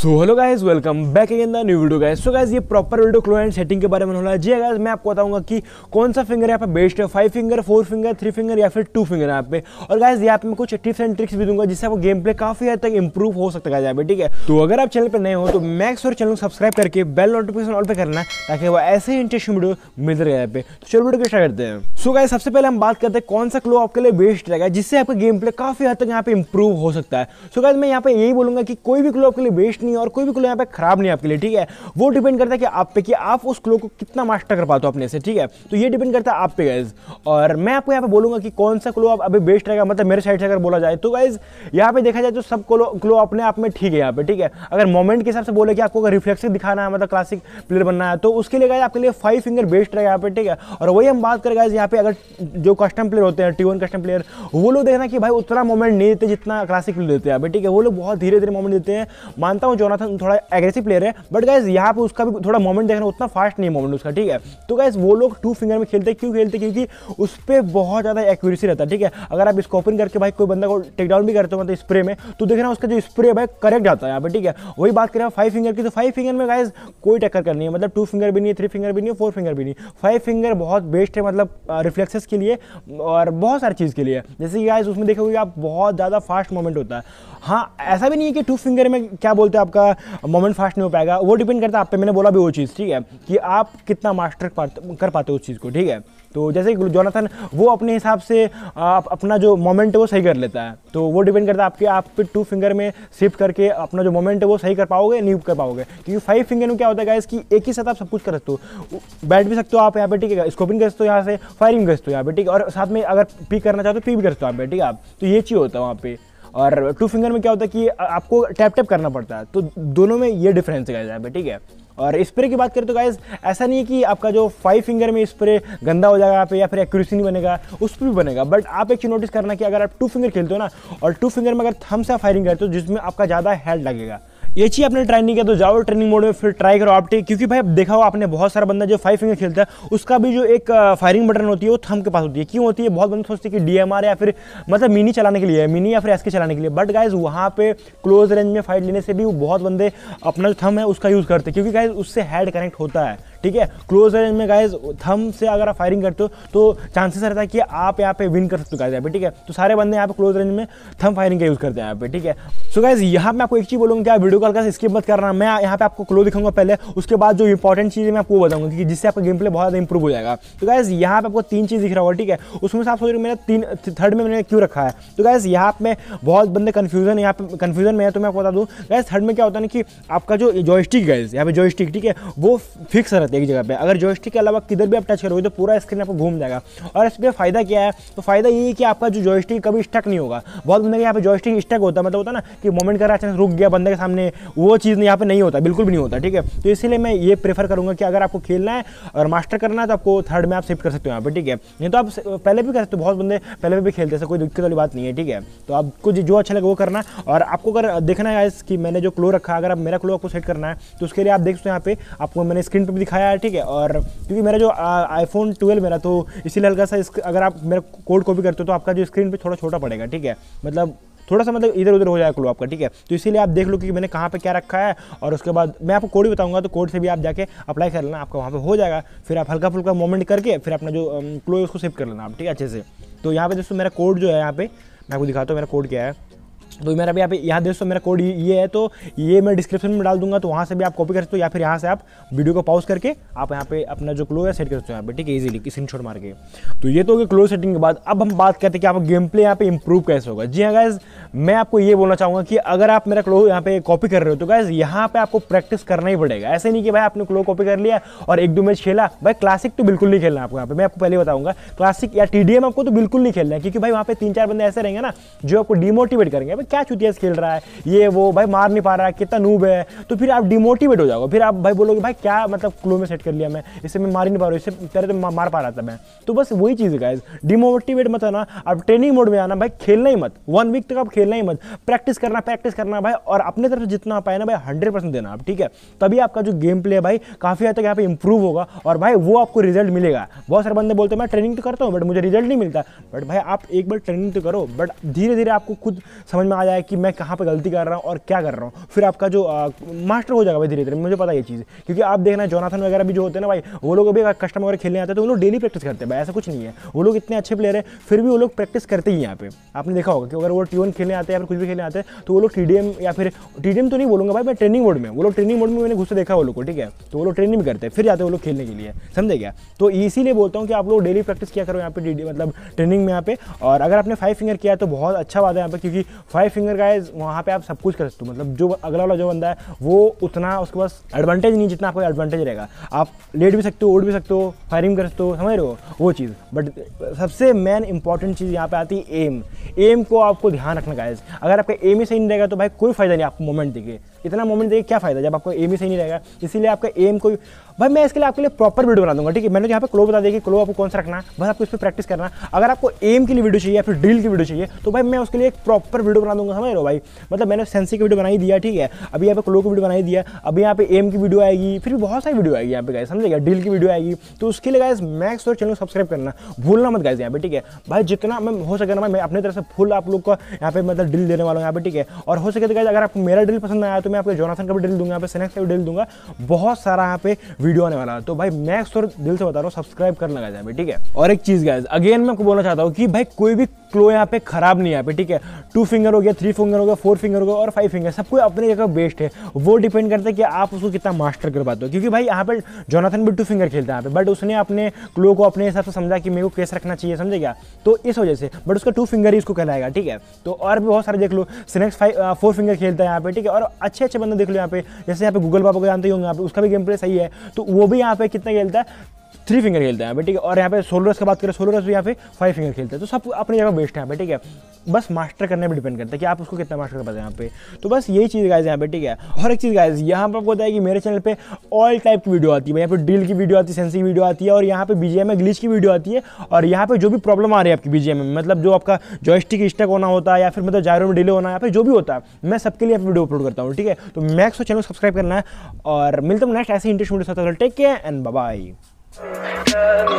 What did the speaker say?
So hello guys, welcome back again the new video guys. So guys, ये proper video क्लो and setting के बारे में होना है। जी गाइस, मैं आपको बताऊंगा कि कौन सा फिंगर यहाँ पे बेस्ट है, 5 फिंगर, 4 फिंगर, 3 फिंगर या फिर 2 फिंगर यहाँ पे। और गाइस यहाँ पे मैं कुछ टिप्स एंड ट्रिक्स भी दूंगा जिससे आपको गेम प्ले काफी हद तक इंप्रूव हो सकता है यहाँ पे, ठीक है। तो अगर आप चैनल पर नए हो तो मैक्स और चैनल सब्सक्राइब करके बेल नोटिफिकेशन ऑल पे करना है ताकि वो ऐसे ही इंटरेस्टिंग वीडियो मिलते रहे यहाँ पे। तो चलो वीडियो को स्टार्ट करते हैं। सो गाइस, सबसे पहले हम बात करते हैं कौन सा क्लो आपके लिए बेस्ट रहेगा जिससे आपका गेम प्ले काफी हद तक यहाँ पे इंप्रूव हो सकता है। सो गाइस, मैं यहाँ पे यही बोलूंगा कि कोई भी क्लो आपके लिए बेस्ट नहीं है और कोई भी क्लो यहाँ पे खराब नहीं है आपके लिए, ठीक है। वो डिपेंड करता है कि आप पे कि आप उस क्लो को कितना मास्टर कर पाते हो अपने से, ठीक है। तो ये डिपेंड करता है आप पे गाइस। और मैं आपको यहाँ पे बोलूंगा कि कौन सा क्लो आप अभी बेस्ट रहेगा, मतलब मेरे साइड से अगर बोला जाए तो गाइस यहाँ पे देखा जाए तो सब क्लो अपने आप में ठीक है यहाँ पे, ठीक है। अगर मोमेंट के हिसाब से बोले कि आपको अगर रिफ्लेक्सिव दिखाना है, मतलब क्लासिक प्लेयर बनना है, तो उसके लिए गाइस आपके लिए 5 फिंगर बेस्ट रहेगा यहाँ पे, ठीक है। और वही हम बात करें गाइस यहाँ पे, अगर जो कस्टम प्लेयर होते हैं, T1 कस्टम प्लेयर, वो लोग देखना कि भाई उतना मोमेंट नहीं देते जितना क्लासिक प्लेयर देते हैं यहाँ पे, ठीक है। वो लोग बहुत धीरे धीरे मोमेंट देते हैं। मानता हूँ जोनाथन थोड़ा एग्रेसिव प्लेयर है, बट गाइस यहाँ पे उसका भी थोड़ा मोमेंट देखना, उतना फास्ट नहीं है मोमेंट उसका, ठीक है। तो गाइस वो लोग 2 फिंगर में खेलते हैं। क्यों खेलते हैं? क्योंकि उस पर बहुत ज़्यादा एक्यूरेसी रहता है, ठीक है। अगर आप स्कोपिंग करके भाई कोई बंदा को टेक डाउन भी करते हो मतलब स्प्रे में, तो देखना उसका जो स्प्रे है भाई करेक्ट जाता है यहाँ पे, ठीक है। वही बात करें 5 फिंगर की, तो 5 फिंगर में गाइस कोई टक्कर करनी है, मतलब 2 फिंगर भी नहीं है, 3 फिंगर भी नहीं है, 4 फिंगर भी नहीं। 5 फिंगर बहुत बेस्ट है, मतलब रिफ्लेक्सेस के लिए और बहुत सारी चीज़ के लिए। जैसे कि गाइस उसमें देखोगे आप बहुत ज़्यादा फास्ट मोमेंट होता है। हाँ, ऐसा भी नहीं है कि 2 फिंगर में क्या बोलते हैं आपका मोमेंट फास्ट नहीं हो पाएगा, वो डिपेंड करता है आप पे। मैंने बोला भी वो चीज़, ठीक है, कि आप कितना मास्टर कर पाते हो उस चीज़ को, ठीक है। तो जैसे कि जोनाथन वो अपने हिसाब से अपना जो मोमेंट है वो सही कर लेता है, तो वो डिपेंड करता है आपके, आप पे 2 फिंगर में शिफ्ट करके अपना जो मोमेंट है वो सही कर पाओगे नहीं कर पाओगे। क्योंकि 5 फिंगर में क्या होता है गाइस कि एक ही साथ आप सब कुछ कर सकते हो, बैठ भी सकते हो आप यहाँ पे, ठीक है, स्कोपिंग कर सकते हो यहाँ से, फायरिंग कर सकते हो यहाँ पे, ठीक है, और साथ में अगर पी करना चाहते हो पी भी कर सकते हो यहाँ पे, ठीक है आप। तो ये चीज़ होता है वहाँ पे। और 2 फिंगर में क्या होता है कि आपको टैप टैप करना पड़ता है, तो दोनों में ये डिफरेंस है यहाँ पे, ठीक है। और स्प्रे की बात करें तो गाइस ऐसा नहीं है कि आपका जो 5 फिंगर में स्प्रे गंदा हो जाएगा यहाँ पे या फिर एक्यूरेसी नहीं बनेगा, उस पर भी बनेगा। बट आप एक चीज़ नोटिस करना कि अगर आप 2 फिंगर खेलते हो ना, और 2 फिंगर में अगर थंब से फायरिंग करते हो जिसमें आपका ज़्यादा हेल्थ लगेगा, ये चीज़ आपने ट्राई नहीं किया तो जाओ ट्रेनिंग मोड में, फिर ट्राई करो आप, ठीक। क्योंकि भाई अब देखा हो आपने बहुत सारा बंदा जो 5 फिंगर खेलता है उसका भी जो एक फायरिंग बटन होती है वो थंब के पास होती है। क्यों होती है? बहुत बंदे सोचते हैं कि DMR या फिर मतलब मिनी चलाने के लिए है, मिनी या फिर SK चलाने के लिए। बट गाइज वहाँ पे क्लोज रेंज में फाइट लेने से भी बहुत बंदे अपना जो थंब है उसका यूज़ करते हैं, क्योंकि गाइज उससे हेड कनेक्ट होता है, ठीक है। क्लोज रेंज में गाइज थंब से अगर आप फायरिंग करते हो तो चांसेस रहता है कि आप यहाँ पे विन कर सकते हो गाइज यहाँ पे, ठीक है। तो सारे बंदे यहाँ पे क्लोज रेंज में थंब फायरिंग का यूज़ करते हैं यहाँ पे, ठीक है। सो गाइज यहाँ पे आपको एक चीज़ बोलूँगा कि आप वीडियो कॉल का स्किप मत करना। मैं यहाँ पे आपको क्लो दिखाऊंगा पहले, उसके बाद जो इंपॉर्टेंट चीज़ है मैं आपको बताऊंगा कि जिससे आपका गेम प्ले बहुत ज़्यादा इंप्रूव हो जाएगा। तो गाइज यहाँ पे आपको 3 चीज़ दिख रहा होगा, ठीक है। उसमें से आप सोच रहे हो मैंने थर्ड में मैंने क्यों रखा है। तो गाइज यहाँ पे बहुत बंदे कन्फ्यूजन यहाँ पे कन्फ्यूजन में है, तो मैं आपको बता दूँ गाइज थर्ड में क्या होता है ना कि आपका जो जॉयस्टिक गाइज यहाँ पे जॉयस्टिक, ठीक है, वो फिक्स रहता है एक जगह पे। अगर जॉयस्टिक के अलावा किधर भी आप टच करोगे तो पूरा स्क्रीन आपको घूम जाएगा। और इस पर फायदा क्या है? तो फायदा ये है कि आपका जो जॉयस्टिक कभी स्टक नहीं होगा। बहुत बंदे यहाँ पे जॉयस्टिक स्टक होता है, मतलब होता है ना कि मोमेंट कर रहा अचानक रुक गया बंदे के सामने, वो चीज़ यहाँ पे नहीं होता, बिल्कुल भी नहीं होता, ठीक है। तो इसीलिए मैं ये प्रेफर करूँगा कि अगर आपको खेलना है और मास्टर करना है तो आपको थर्ड में आप शिफ्ट कर सकते हो यहाँ पे, ठीक है। नहीं तो आप पहले भी कर सकते हो, बहुत बंदे पहले भी खेलते हैं, कोई दिक्कत वाली बात नहीं है, ठीक है। तो आपको जो अच्छा लगे वो करना। और आपको अगर देखना है कि मैंने जो क्लो रखा, अगर आप मेरा क्लो आपको सेट करना है तो उसके लिए आप देख सकते हो यहाँ पे, आपको मैंने स्क्रीन पर भी दिखाया है, ठीक है। और क्योंकि मेरा जो iPhone 12 मेरा, तो इसीलिए हल्का सा अगर आप मेरा कोड कॉपी करते हो तो आपका जो स्क्रीन पे थोड़ा छोटा पड़ेगा, ठीक है। मतलब थोड़ा सा मतलब इधर उधर हो जाएगा क्लो आपका, ठीक है। तो इसीलिए आप देख लो कि मैंने कहाँ पे क्या रखा है, और उसके बाद मैं आपको कोड भी बताऊंगा, तो कोड से भी आप जाके अप्लाई कर लेना, आपका वहाँ पे हो जाएगा। फिर आप हल्का फुल्का मूवमेंट करके फिर अपना जो क्लो है उसको सेव कर लेना आप, ठीक है, अच्छे से। तो यहाँ पे दोस्तों मेरा कोड जो है, यहाँ पे मैं आपको दिखाता हूँ मेरा कोड क्या है। तो मेरा भी यहाँ दोस्तों मेरा कोड ये है, तो ये मैं डिस्क्रिप्शन में डाल दूंगा, तो वहाँ से भी आप कॉपी कर सकते हो, या फिर यहाँ से आप वीडियो को पॉज करके आप यहाँ पे अपना जो क्लो है सेट कर सकते हो यहाँ पे, ठीक है, इजीली स्क्रीनशॉट मार के। तो ये तो हो गया क्लो सेटिंग के बाद। अब हम बात करते हैं कि आपका गेम प्ले यहाँ पे इंप्रूव कैसे होगा। जी हाँ गाइज, मैं आपको ये बोलना चाहूँगा कि अगर आप मेरा क्लो यहाँ पे कॉपी कर रहे हो तो गाइज यहाँ पे आपको प्रैक्टिस करना ही पड़ेगा। ऐसे नहीं कि भाई आपने क्लो कॉपी कर लिया और 1-2 मैच खेला, भाई क्लासिक तो बिल्कुल नहीं खेलना आपको यहाँ पे। मैं आपको पहले बताऊँगा क्लासिक या TDM आपको तो बिल्कुल नहीं खेलना है, क्योंकि भाई वहाँ पे 3-4 बंदे ऐसे रहेंगे ना जो आपको डिमोटिवेट करेंगे, भाई क्या चुतिया खेल रहा है ये वो, भाई मार नहीं पा रहा है, कितना नूब है। तो फिर आप डिमोटिवेट हो जाओगे, फिर आप भाई बोलोगे भाई क्या मतलब क्लो में सेट कर लिया मैं, इससे मैं मार ही नहीं पा रहा हूँ, इससे पहले तो मार पा रहा था मैं। तो बस वही चीज़ है गाइस, डिमोटिवेट मत होना, आप ट्रेनिंग मोड में आना, भाई खेलना ही मत, 1 वीक तक आप खेलना ही मत, प्रैक्टिस करना भाई, और अपने तरफ जितना पाए ना भाई 100% देना आप, ठीक है। तभी आपका जो गेम प्ले है भाई काफ़ी हद तक यहाँ पे इंप्रूव होगा, और भाई वो आपको रिजल्ट मिलेगा। बहुत सारे बंदे बोलते हैं मैं ट्रेनिंग तो करता हूँ बट मुझे रिजल्ट नहीं मिलता, बट भाई आप एक बार ट्रेनिंग तो करो, बट धीरे धीरे आपको खुद समझ में में आ जाए कि मैं कहाँ पे गलती कर रहा हूँ और क्या कर रहा हूँ, फिर आपका जो मास्टर हो जाएगा भाई धीरे धीरे, मुझे पता है ये चीज़। क्योंकि आप देखना जोनाथन वगैरह भी जो होते हैं ना भाई, वो लोग अभी कस्टम वगैरह खेलने आते हैं तो वो लोग डेली प्रैक्टिस करते हैं भाई, ऐसा कुछ नहीं है। वो लोग इतने अच्छे प्लेयर है फिर भी वो लोग प्रैक्टिस करते ही यहाँ पे। आपने देखा होगा कि अगर वो T1 खेलने आते हैं या फिर कुछ भी खेलने आते हैं तो वो लोग TDM या फिर TDM तो नहीं बोलूँगा भाई, मैं ट्रेनिंग मोड में, वो लोग ट्रेनिंग मोड में मैंने घुसे देखा वो लोग को, ठीक है। तो वो लोग ट्रेनिंग भी करते हैं फिर जाते हैं वो लोग खेलने के लिए, समझे क्या। तो इसीलिए बोलता हूँ कि आप लोग डेली प्रैक्टिस किया करो यहाँ पे मतलब ट्रेनिंग में यहाँ पे। और अगर आपने 5 फिंगर किया तो बहुत अच्छा बात है यहाँ पे, क्योंकि 5 फिंगर गाइस वहाँ पे आप सब कुछ कर सकते हो। मतलब जो अगला वाला जो बंदा है वो उतना उसके पास एडवांटेज नहीं जितना आपको एडवांटेज रहेगा। आप लेट भी सकते हो, उड़ भी सकते हो, फायरिंग कर सकते हो, समझ रहे हो वो चीज़। बट सबसे मेन इंपॉर्टेंट चीज़ यहाँ पे आती है एम को आपको ध्यान रखना गाइस। अगर आपका एम ही सही नहीं रहेगा तो भाई कोई फायदा नहीं आपको मोमेंट देके, इतना मोमेंट देके क्या फायदा जब आपको एम ही सही नहीं रहेगा। इसीलिए आपका एम को भाई मैं इसके लिए आपके लिए प्रॉपर वीडियो बना दूंगा, ठीक है। मैंने यहाँ पे क्लो बता दिया कि क्लो आपको कौन सा रखना है, बस आपको इस पर प्रैक्टिस करना। अगर आपको एम के लिए वीडियो चाहिए या फिर ड्रिल की वीडियो चाहिए तो भाई मैं उसके लिए एक प्रॉपर वीडियो बना दूंगा, समझ रहे हो भाई। मतलब मैंने सेंसी की वीडियो बनाई दिया, ठीक है। अभी यहाँ पे क्लो की वीडियो बनाई दिया, अभी यहाँ पे एम की वीडियो आएगी, फिर भी बहुत सारी वीडियो आएगी यहाँ पे गाइस, समझेगा। ड्रिल की वीडियो आएगी, तो उसके लिए गाइस मैक्स और चैनल सब्सक्राइब करना भूलना मत गाइस यहाँ पे, ठीक है भाई। जितना मैं हो सके ना मैं अपने तरफ से फुल आप लोग को यहाँ पे मतलब ड्रिल देने वाला हूँ यहाँ पे, ठीक है। और हो सके तो गाइस अगर आपको मेरा ड्रिल पसंद आया तो मैं आपको जोनाथन का भी ड्रिल दूंगा, यहाँ पे सिनेक्स का भी ड्रिल दूंगा, बहुत सारा यहाँ पे वीडियो आने वाला है। तो भाई मैक्स और दिल से बता रहा हूँ सब्सक्राइब करना गाइस यहाँ पे, ठीक है। और एक चीज गाइस अगेन मैं आपको बोलना चाहता हूँ कि भाई कोई भी क्लो यहाँ पे खराब नहीं है यहाँ पे, ठीक है। 2 फिंगर हो गया, 3 फिंगर हो गया, 4 फिंगर हो गया और 5 फिंगर, सब कोई अपनी जगह बेस्ट है। वो डिपेंड करता है कि आप उसको कितना मास्टर कर पाते हो। क्योंकि भाई यहाँ पे जोनाथन भी 2 फिंगर खेलता है यहाँ पे, बट उसने अपने क्लो को अपने हिसाब से समझा कि मेरे को कैसे रखना चाहिए, समझे क्या। तो इस वजह से बट उसका 2 फिंगर ही इसको कहलाएगा, ठीक है। तो और भी बहुत सारे देख लो, सिनेक्स 4 फिंगर खेलता है यहाँ पे, ठीक है। और अच्छे अच्छे बंदे देख लो यहाँ पे, जैसे यहाँ पे गूगल बाबा को जानते ही होंगे यहाँ पे, उसका भी गेम प्ले सही है। तो वो भी यहाँ पे कितना खेलता है, 3 फिंगर खेलते हैं यहाँ पे, ठीक है। और यहाँ पे सोलोरस की बात करें, सोलोरस भी यहाँ पे 5 फिंगर खेलते हैं। तो सब अपनी जगह बेस्ट है यहाँ पे, ठीक है। बस मास्टर करने पर डिपेंड करता है कि आप उसको कितना मास्टर कर पाते हैं यहाँ पे। तो बस यही चीज़ गाइस यहाँ पे, ठीक है। और एक चीज़ गाइस यहाँ पर आपको होता है कि मेरे चैनल पे ऑल टाइप की वीडियो आती है, यहाँ पे ड्रिल की वीडियो आती है, सेंसी की वीडियो आती है, और यहाँ पे BGM में ग्लिच की वीडियो आती है। और यहाँ पे जो भी प्रॉब्लम आ रही है आपकी BGM में, मतलब जो आपका जॉयस्टिक स्टक होना होता है या फिर मतलब जायरो में डिले होना, यहाँ पे जो भी होता है मैं सबके लिए वीडियो अपलोड करता हूँ, ठीक है। तो मैक्स को चैनल सब्सक्राइब करना है और मिलता हूँ नेक्स्ट ऐसे इंटरेस्टिंग वीडियो के साथ। Take care and bye bye.